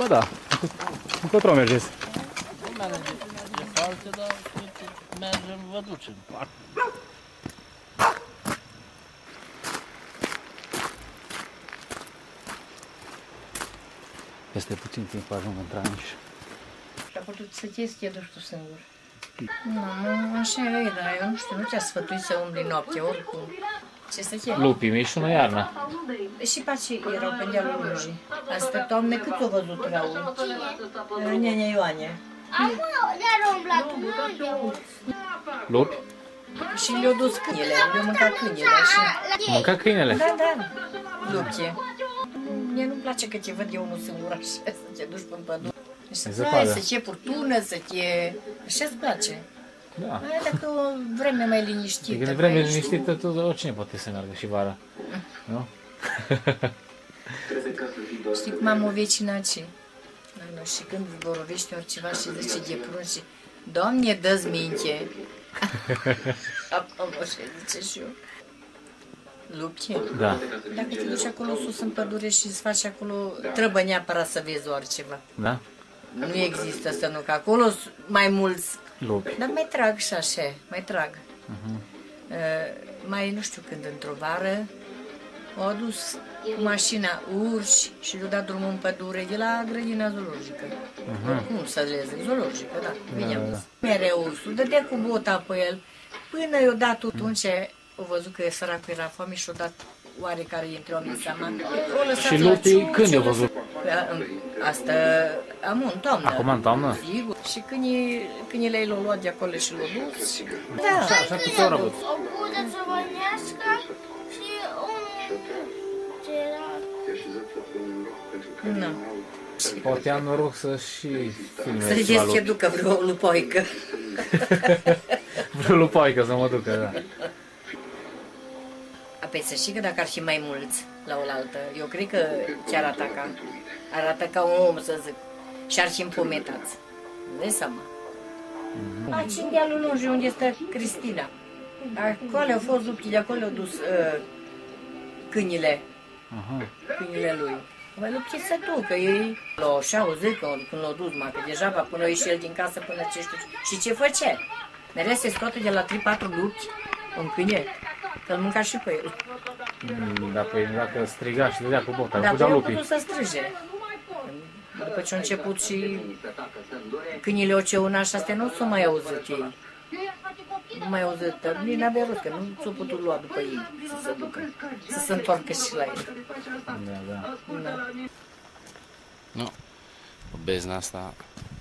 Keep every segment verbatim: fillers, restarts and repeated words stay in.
Ba da, încotro mergeți. Nu merge de falte, dar mergem, vă ducem. Peste puțin timp ajung în Traniș. Și a putut să te să te duci tu singur. Nu, nu, așa e, dar eu nu știu, nu te-a sfătuit să umbli noapte, oricum. Ce să te... Lupii mici și nu iarna. Și pe ce erau pe dealul Lungii. Asta toamne cât o văzut Raul? Nenea Ioane. Lupi? Și le-au dus câinele, le-au mâncat câinele și... Mânca câinele? Da, da, lupie. Mie nu-mi place că te văd eu unul singur așa, să te duci până pădure. Și să plai, să te furtună, să te... Așa-ți place. Da. Mai dacă o vreme mai liniștită. Când e vreme liniștită, tot oricine poate să meargă și vara. Nu? Știi cum am o vecină ce? Și când vorbește oriceva și zice de prunci și Doamne, dă-ți minte. Acum așa zice și eu. Lupte? Da. Dacă te duci acolo sus în pădure și îți faci acolo, trebuie neapărat să vezi oriceva. Da? Nu există să nu, că acolo sunt mai mulți. Lupi. Dar mai trag și așa, mai trag. Uh-huh. uh, mai nu știu când, într-o vară, au adus cu mașina urși și le-au dat drumul în pădure de la grădina zoologică. Uh-huh. Cum să le zic? Zoologică, da. Bine am zis. Mereu ursul, dădea cu bota pe el, până i-o dat atunci, au văzut că săracul era foame și o dat oarecare dintre oameni seama. Și lupii când i-au văzut? Asta am în toamnă. Acum în toamnă? Sigur. Și câinile l-au luat de acolo și l-au dus. Da. Așa, așa câte ori a avut? O gudă țăvănească și un... ce era? Nu. Poate am noroc să și filmez Să vedeți ce ducă vreo lupoică. Vreo lupoică să mă ducă, da. Păi să știi că dacă ar fi mai mulți la oaltă, eu cred că chiar ataca. Ar ataca un om, să zic. Și ar fi împometați. Dă-i seama. Aici în dealul Lungii, unde stă Cristina. Acolo au fost luptii, de acolo au dus uh, câinile. Aha. Câinile lui. Mă luptii să ducă, ei l-au așa auzit că când l-au dus, mă, că deja va până ieși el din casă până ce știu. Și ce făcea? Mereu se scoate de la trei patru lupti un câine. Că-l mânca și pe el. Mm, da, păi dacă striga și dădea cu bota, da, puteau păi lupii. au putut să strige. După ce a început și câinile oceuna și astea nu s-au mai auzit ei. Nu mai auzit, dar nici n-avea rost, că nu s-au putut lua după ei să se ducă, să se întoarcă și la ei. Da, da. Da. Nu, o bezna asta...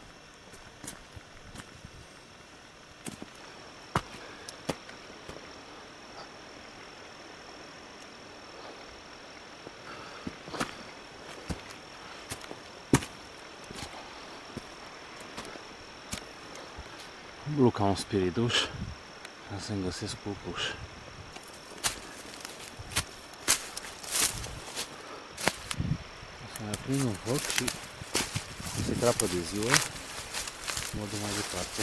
Blu ca un spiriduș, ca să-mi găsesc pupuș. O să mai prind un foc și se crapă de ziua, mă duc mai departe.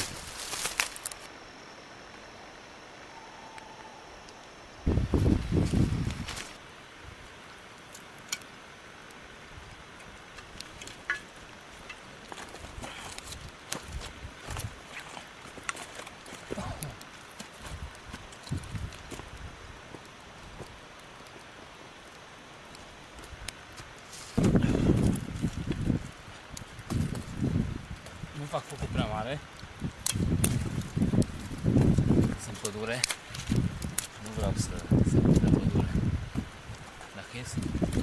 Nu fac focul prea mare. Sunt pădure. Nu vreau să se de pădure. Dacă ies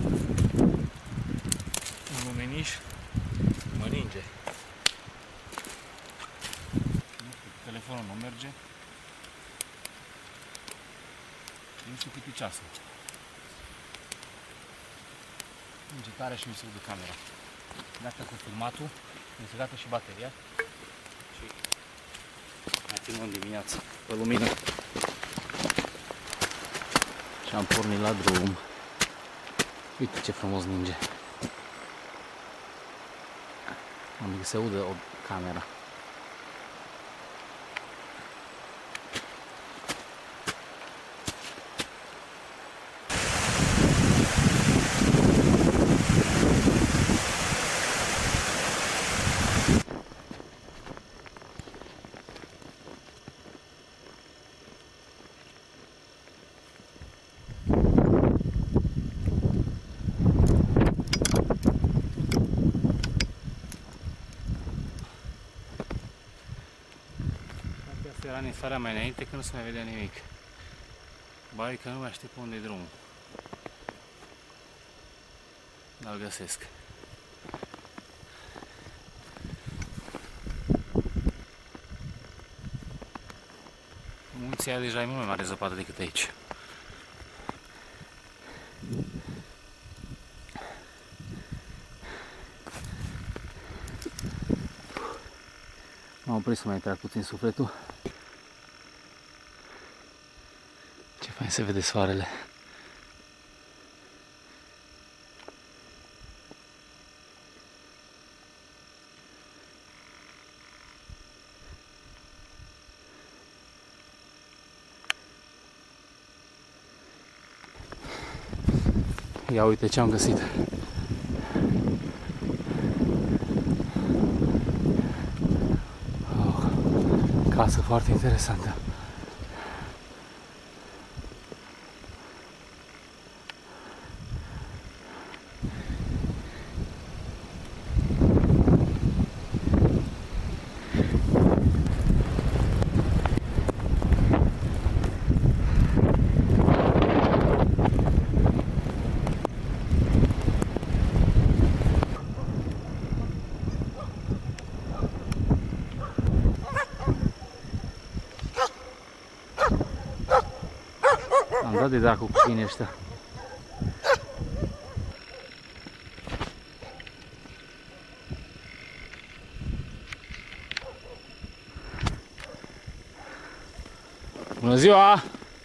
un luminiș, mă ninge. Telefonul nu merge. Nu știu cât e ceasul. Ninge tare și mi se udă camera. Gata cu filmatul. Este gata și bateria și mai filmăm dimineața pe lumină și am pornit la drum. Uite ce frumos ninge. Am zis că se udă o camera. sarea mai înainte că nu se mai vedea nimic. Bai că nu mai știu pe unde e drumul. Dar-l găsesc. Munții aia deja e mult mai mare zăpadă decât aici. M-am oprit să mai trag puțin sufletul. Ce fain se vede soarele. Ia uite ce am găsit. Oh, casă foarte interesantă. Am dat de dracu cu câinii ăștia. Bună ziua!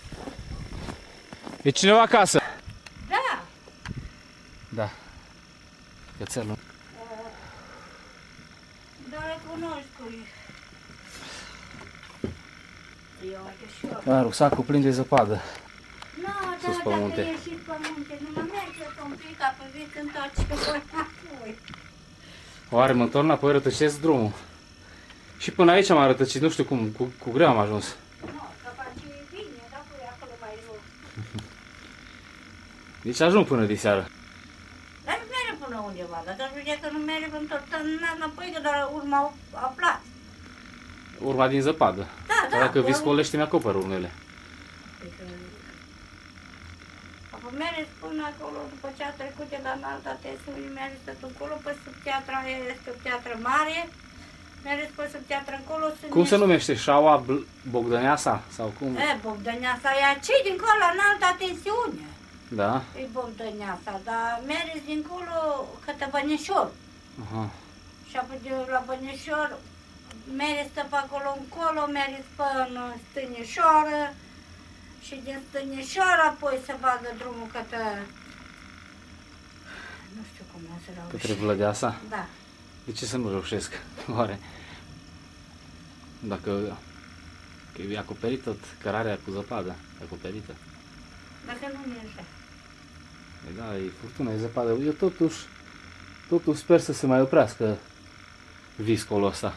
E cineva acasă? Da! Da. Cățelul. Dar le cunoști cu ei. Da, rucsacul plin de zăpadă. Nu, Sus da, pe dacă munte. ieșiți pe munte, nu mă mergeți un pic, apoi veți întoarce înapoi. Oare mă întorc înapoi, rătăcesc drumul. Și până aici m-am rătăcit, nu știu cum, cu, cu greu am ajuns. Nu, că face bine, dacă e acolo mai jos. Deci ajung până de seară. Dar nu merge până undeva, dacă aș vedea că nu merge, vă întorc înapoi, că doar urma aflat. Urma din zăpadă. Da, da. Dar dacă eu- viscolește, mi-acoperă urmele. Apoi mergeți până acolo, după ce a trecut de la înalta tensiune, mergeți tot încolo, pe sub teatra este o teatră mare, mergeți pe sub teatră încolo, sunt Cum se numește? Șaua Bl- Bogdăneasa? Sau cum? E, Bogdăneasa e cei dincolo, înalta tensiune. Da? E Bogdăneasa, dar mergeți dincolo către Băneșor. Aha. Și apoi de la Băneșor, mergeți pe acolo încolo, mergeți până Stânișoară, și din Stânișoară apoi se bagă drumul către... Nu știu cum o să reuși. Către Vlădeasa? Da. De ce să nu reușesc? Oare? Dacă că e acoperit tot cărarea cu zăpadă, acoperită. Dacă nu merge. E, da, e furtună, e zăpadă. Eu totuși, totuși sper să se mai oprească viscolul ăsta.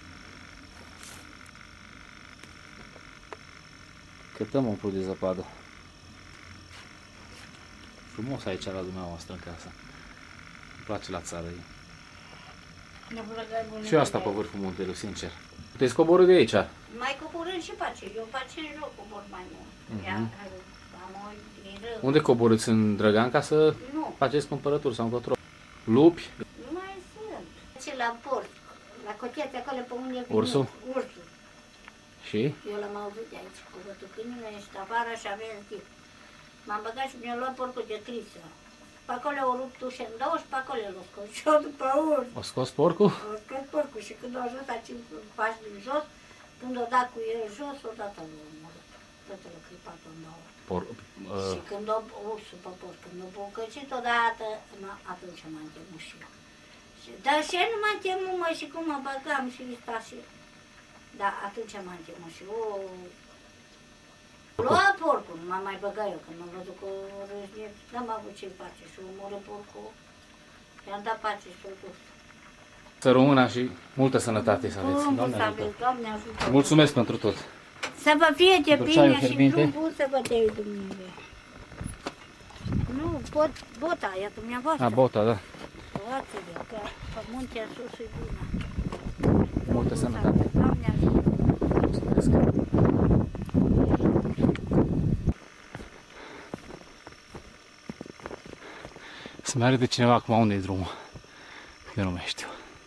Cătăm un pic de zăpadă. Frumos aici la dumneavoastră în casă. Îmi place la țară. Ne băgai bune. Și eu asta pe vârful muntelui, sincer. Puteți coborî de aici. Mai coborâm și pe aceea. Eu pe aceea în joc cobor mai mult. Mhm. Ia, am o idee. Unde coborâți? În Drăgan ca să Nu, faceți cumpărături sau încotro? Lupi? nu mai sunt. Ce la port, la cotiați acolo pe unde... Ursul? Ursul. Și? Eu l-am auzit de aici, cu bătul câinile, ești afară și avea tip. M-am băgat și mi-a luat porcul de crisă. Pe acolo o rupt ușa în două și pe acolo l-a scos. Și eu după urs. O scos porcul? O scos porcul și când a ajuns a cinci pași din jos, când o dat cu el jos, odată l-a omorât. Tot l-a clipat în două. Por, Și uh, când o ursul pe porc, când o bucăcit odată, na, atunci m-am temut și eu. Și, dar și nu m-am temut, mă, și cum mă băgam și sta și... Da, atunci m-am temut și o... Lua porcul, nu m-am mai băgat eu, când m-am văzut că o râșnie, n-am avut ce face și omoră porcul. I-am dat pace și s-o dus. să rămână și multă sănătate să aveți. Bun, Doamne să ajută. aveți, Doamne ajută. Mulțumesc pentru tot. Să vă fie de Pentru ceaiul bine și fierbinte. drum bun să vă dea Dumnezeu. Nu, bot, bota aia dumneavoastră. A, bota, da. Luați-le, că pe muntea sus e bună. Multă sănătate. Doamne ajută. Mulțumesc. Să-mi arate cineva acum unde e drumul. Eu nu mai știu.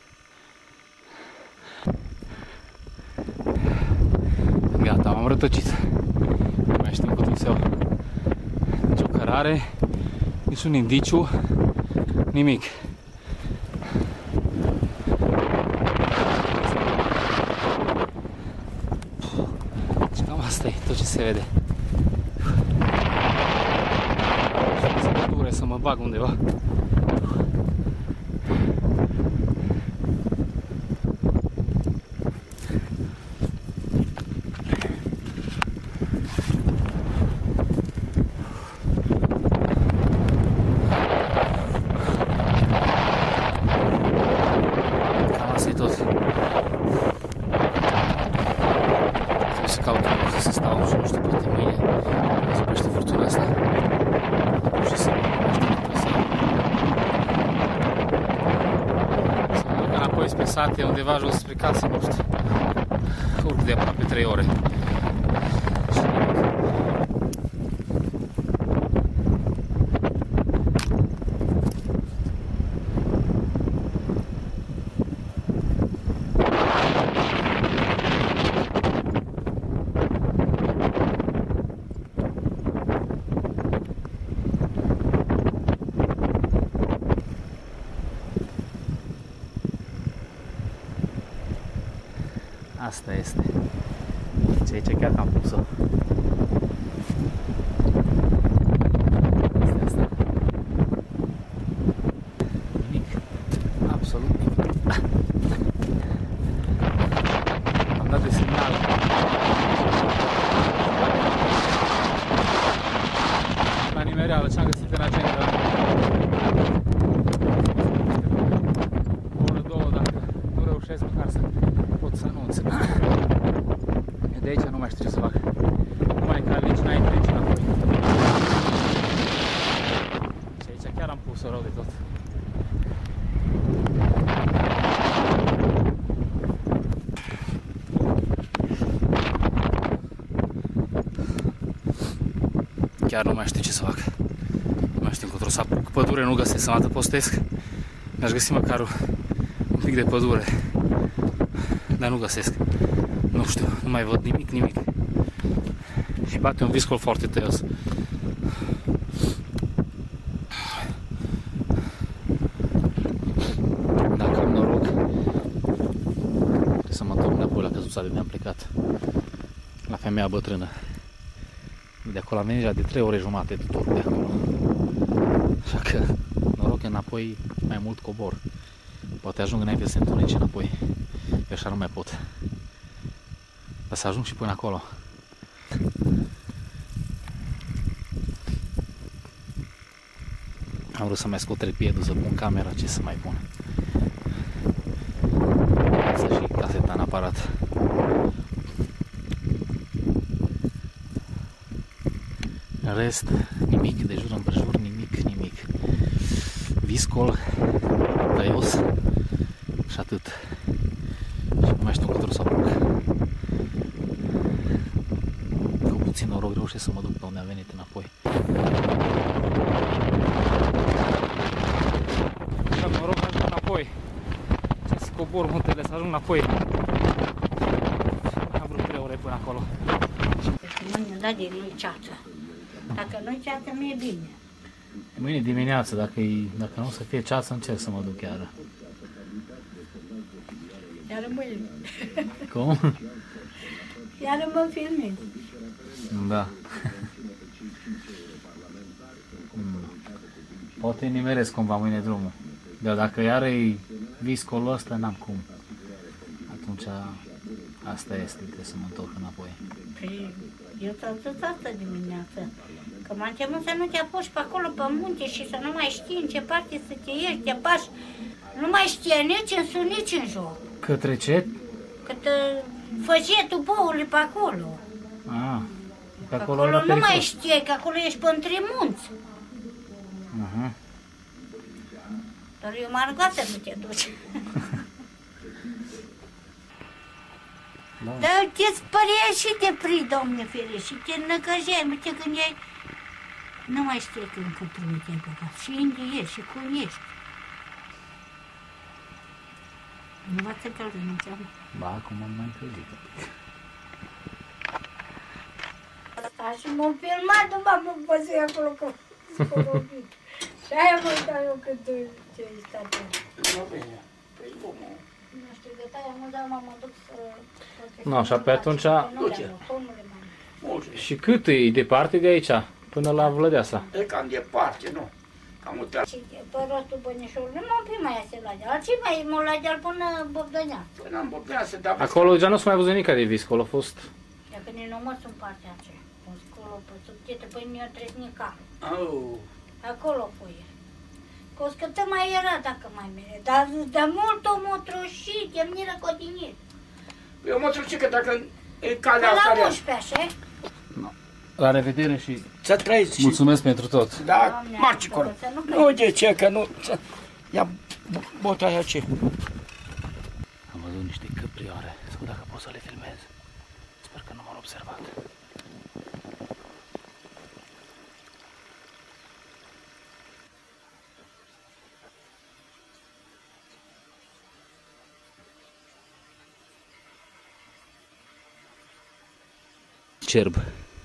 Gata, m-am rătăcit. Nu mai știu încotro să iau. Nici o cărare, nici un indiciu, nimic. Și cam asta e tot ce se vede. Să mă dure să mă bag undeva. Sate undeva jos spre casă, nu știu, urc de aproape trei ore. Asta este. Și aici chiar că am pus-o. Este asta. Nimic. Absolut nimic. Am dat de semnal. La nimereală, ce-am găsit în agenda. O oră, două, dacă nu reușesc măcar să pot să anunț. De aici nu mai știu ce să fac. Nu mai cal nici înainte, nici înapoi. Și aici chiar am pus-o rău de tot. Chiar nu mai știu ce să fac. Nu mai știu încotro să apuc. Pădure nu găsesc, să mă adăpostesc. Mi-aș găsi măcar un pic de pădure. Dar nu găsesc. Nu știu, nu mai văd nimic, nimic. Și bate un viscol foarte tăios. Dacă am noroc, trebuie să mă întorc înapoi la căsuța de unde am plecat. La femeia bătrână. De acolo am venit de trei ore jumate de tot de acolo. Așa că noroc înapoi mai mult cobor. Poate ajung înainte să se întunece înapoi. Eu așa nu mai pot. Dar să ajung și până acolo. Am vrut să mai scot trepiedul, să pun camera, ce să mai pun. Să și caseta în aparat. În rest, nimic, de jur împrejur, nimic, nimic. Viscol, tăios și atât. Și nu mai știu încotro să apuc. Cu puțin noroc reușesc să mă duc pe unde am venit înapoi. Dacă am noroc ajung înapoi. Ce să cobor muntele, să ajung înapoi. Am vrut trei ore până acolo. Mâine da de nu-i ceață. Dacă nu-i ceață, nu e bine. Mâine dimineață, dacă, dacă nu o să fie ceață, încerc să mă duc chiar. Iar mâine. Cum? Iar mă filmez. Da. Poate nimeresc cumva mâine drumul. Dar dacă iar e viscolul ăsta, n-am cum. Atunci asta este, trebuie să mă întorc înapoi. Păi, eu ți-am zis asta dimineață. Că m-am chemat să nu te apuci pe acolo pe munte și să nu mai știi în ce parte să te ieși, te bași. Nu mai știe nici în sus, nici în jos. Către ce? Cât făgetul boului pe acolo. Ah, pe Pe acolo, acolo nu mai știi, că acolo ești pe între munți. Uh-huh. Dar eu m-am rugat să nu te duci. Da. Dar te spăria și te prii, Doamne ferește, și te năcăjeai, uite când ai Nu mai știe când trebuie te-ai băgat. Și unde ești, și cum ești. Nu v-ați încălzit, nu ți-am? Ba, acum am mai încălzit. Asta și m-am filmat, nu m-am păzit acolo cu copii. Și aia mă uitam eu când tu ce-ai stat. Nu bine, păi cum? Nu știu, că taia mă, dar m-am dus să... Nu, așa pe atunci... Du-te. Și cât e departe de aici, până la Vlădeasa? E cam departe, nu? Cam o treabă. Și pe rostul Bănișorului nu m-am fi mai iasă la deal. Ce mai mă la deal până Bogdănea? Până am Bogdănea să dea... Acolo deja nu s-a mai văzut nimic de vis, acolo a fost... Dacă ne număr sunt partea aceea. Acolo, pe subchetă, păi ne-o tresnica. Au. Acolo pui. Că o scătă mai era dacă mai mere. Dar de mult o motroșit, e mniră codinit. Eu mă trăci că dacă e calea Pe asta... la unsprezece, așa? La revedere și Să trăiți și... mulțumesc pentru tot. Da, Doamne, marci acolo. să nu pleci. Nu, de ce, că nu... să- Ia bota aia ce? Am văzut niște căprioare, să văd dacă pot să le filmez. Sper că nu m-au observat. Cerb.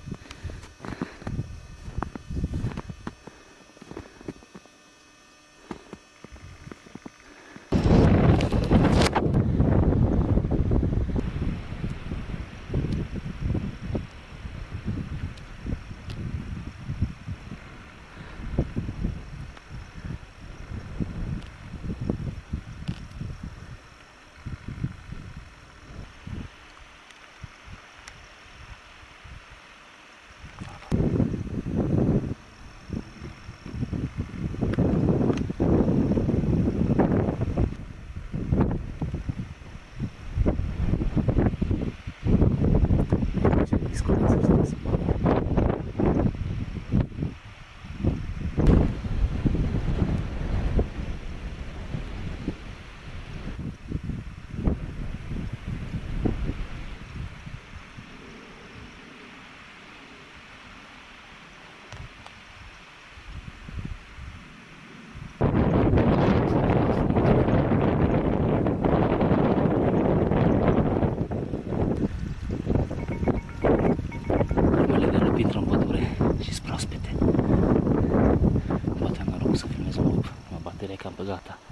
Gata.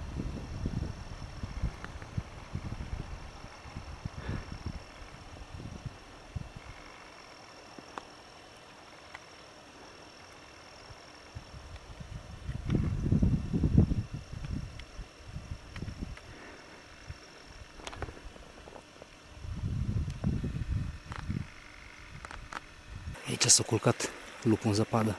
Aici s-a culcat lupul în zăpadă.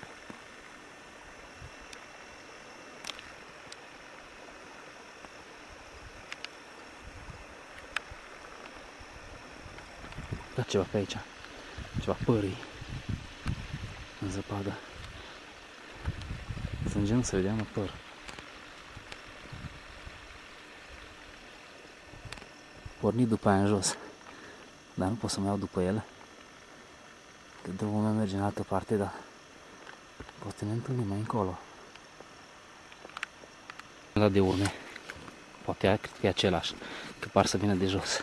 Da, ceva pe aici, ceva pării în zăpadă. Sângem să vedem păr. Pornit după aia în jos, dar nu pot să mă iau după ele. Că drumul meu merge în altă parte, dar poate ne întâlnim mai încolo. Am dat de urme, poate cred că e același, că par să vină de jos.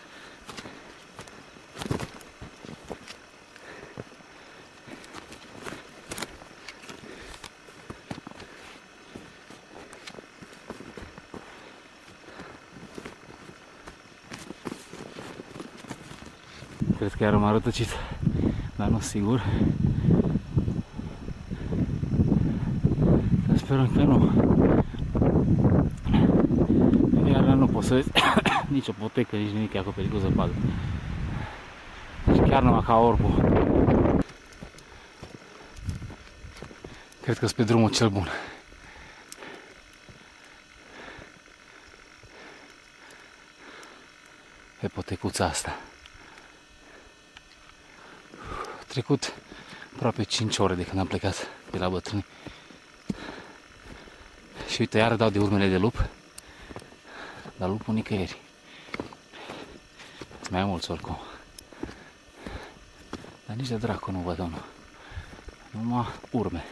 Cred că iar m-a rătăcit, dar nu sigur. Sperăm că nu. Iar nu pot să vezi nici o potecă, nici nimic, e acoperit cu zăpadă. Deci chiar numai ca orbul. Cred că sunt pe drumul cel bun. Pe potecuța asta. Trecut aproape cinci ore de când am plecat de la bătrâni. Și uite, iar dau de urmele de lup, dar lupul nicăieri. Mai mulți oricum. Dar nici de dracu nu văd unul. Numai urme.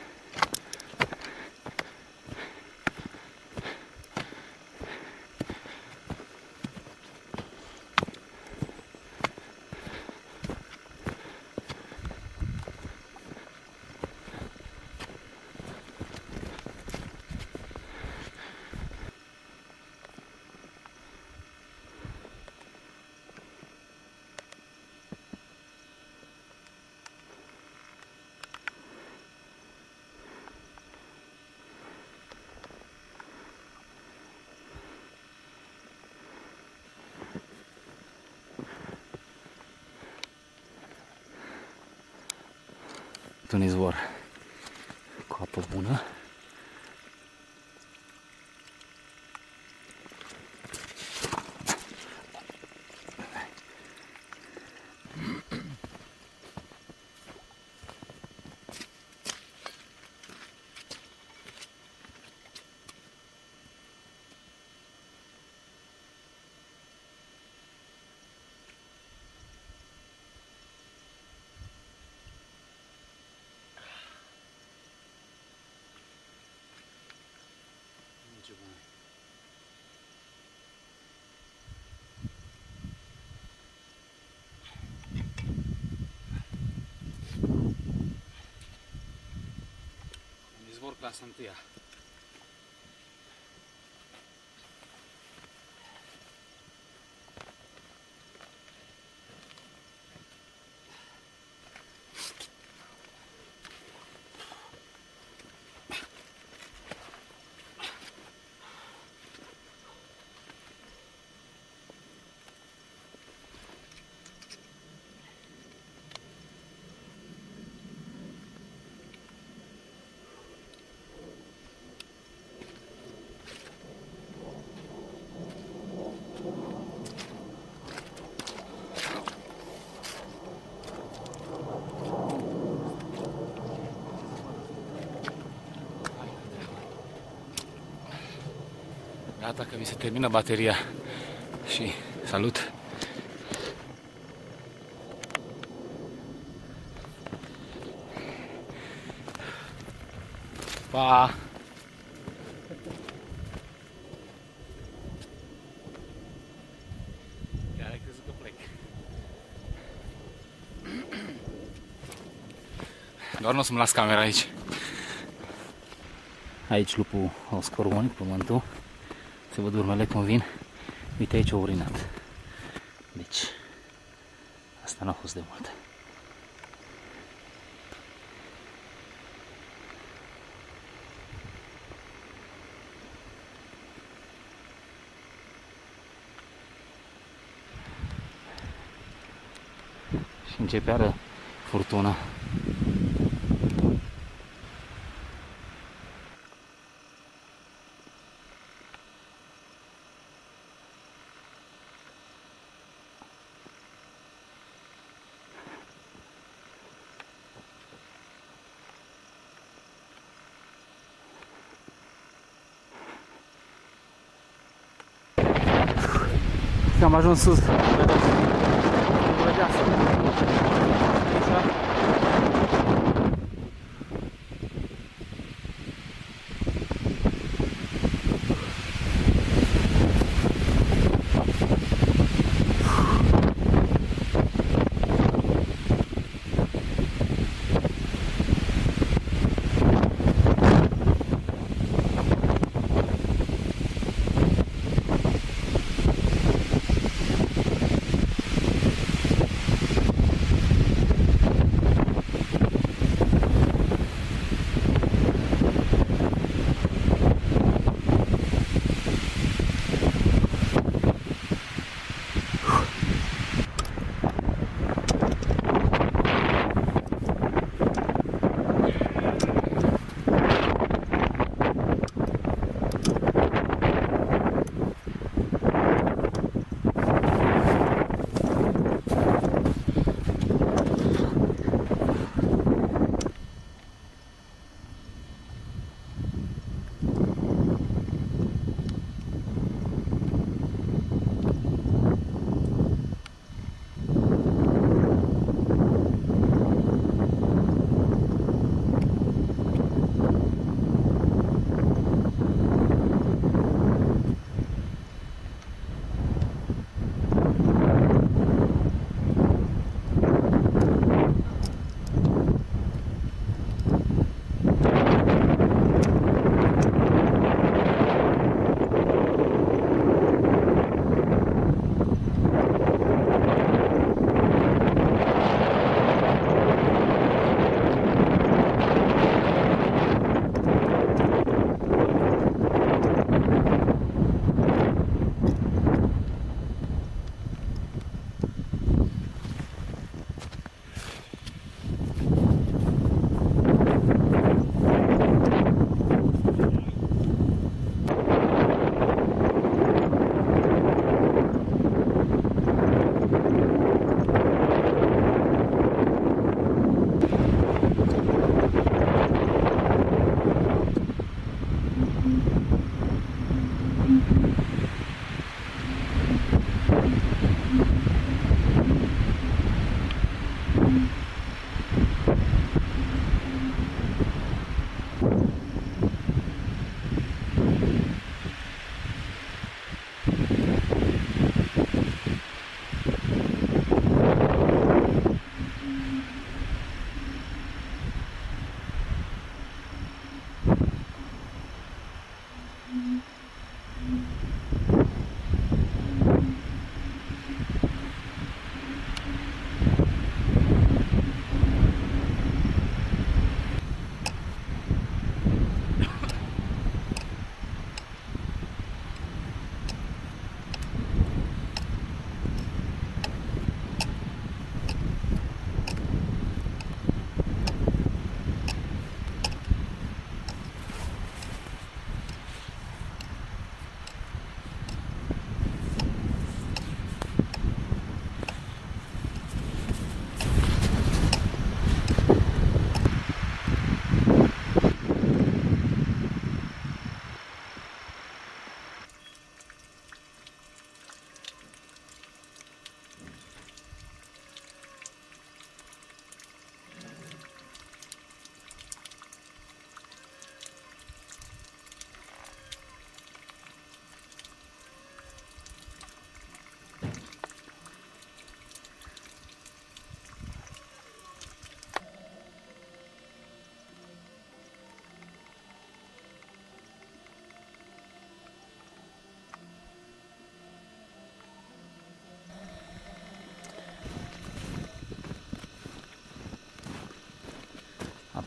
Un izvor cu apă bună. Izvor clasa întâia. Gata că mi se termină bateria și salut! Pa! Chiar ai crezut că plec. Doar nu o să-mi las camera aici. Aici lupul o scorboni, pământul. Se văd urmele cum vin. Uite, aici o urinat. Deci, asta n-a fost de mult. Și începe iară furtuna. Am ajuns sus.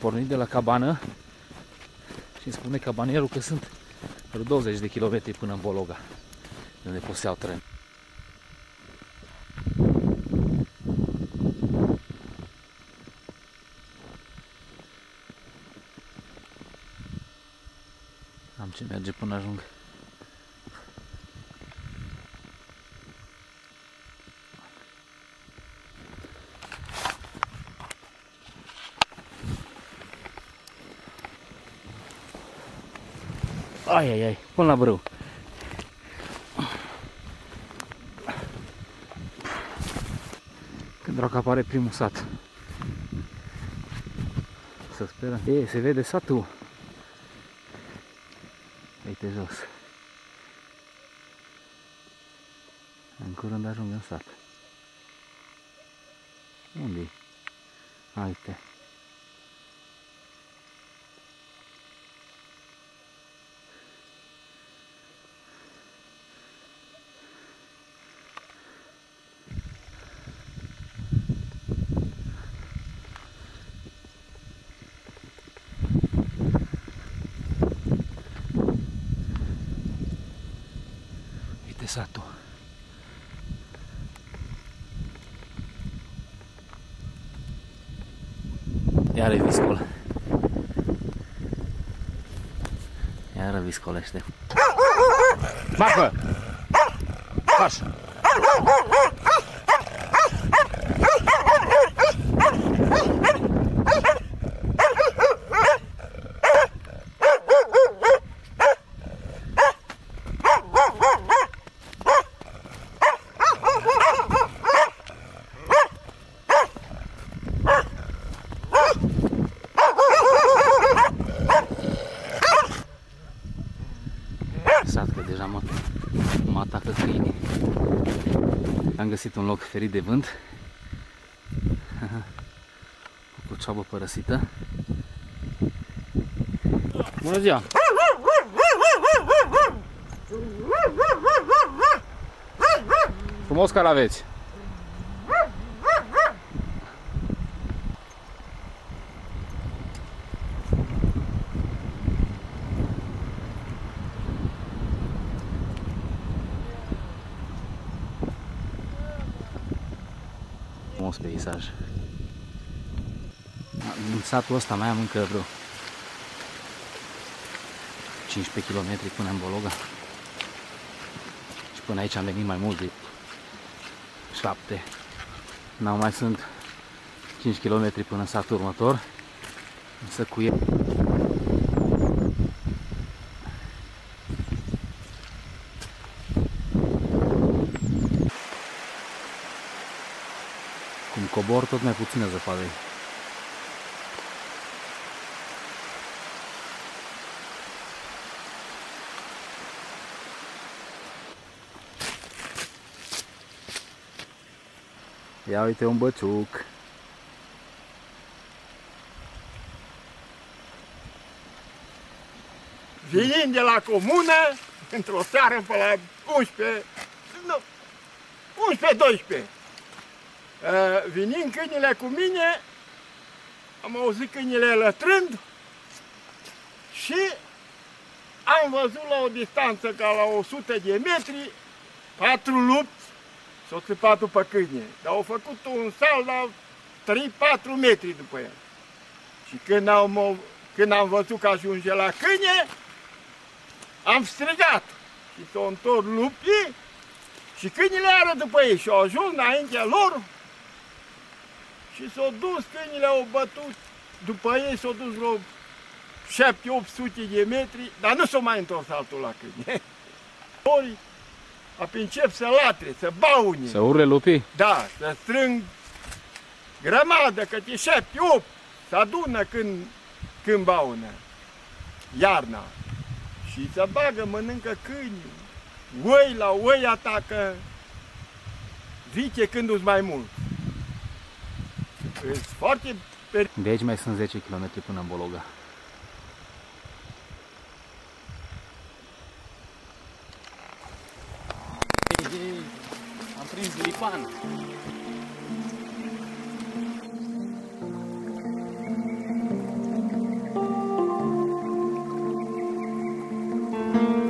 pornit de la cabană și îmi spune cabanierul că sunt vreo douăzeci de kilometri până în Bologa, de unde pot să iau tren. Am ce merge până ajung. Ai, ai, ai, până la brâu. Când dracu apare primul sat. Să sperăm. E, se vede satul. Uite jos. În curând ajung în sat. Unde-i? Uite. Satul. Iară viscol. Iară viscolește. Marfă! Așa! Că deja mă, mă atacă câinii. Am găsit un loc ferit de vânt cu o ceabă părăsită. Bună ziua! Frumos care aveți! Frumos peisaj. Din satul ăsta mai am încă vreo cincisprezece kilometri până în Bologa. Și până aici am venit mai mult de șapte. N-au mai sunt cinci kilometri până în satul următor. Însă cu el cum cobor, tot mai puțină zăpadă. Ia uite un băciuc. Venind de la comună, într-o seară pe la unsprezece, nu, unsprezece doisprezece, uh, venind câinile cu mine, am auzit câinile lătrând și am văzut la o distanță ca la o sută de metri patru lupi s-au țipat după câine, dar au făcut un salt la trei patru metri după el. Și când am, când am văzut că ajunge la câine, am strigat și s-au întors lupii și câinile iară după ei și au ajuns înaintea lor și s-au dus, câinile au bătut după ei, s-au dus vreo șapte opt sute de metri, dar nu s-au mai întors altul la câine. Ori apoi încep să latre, să baune. Să urle lupii? Da, să strâng grămadă, câte șapte opt, să adună când, când baună, iarna. Și se bagă, mănâncă câini, oi la oi atacă, zice când-uți mai mult. Sunt foarte... De aici mai sunt zece kilometri până în Bologa. Am prins lipan. Thank you.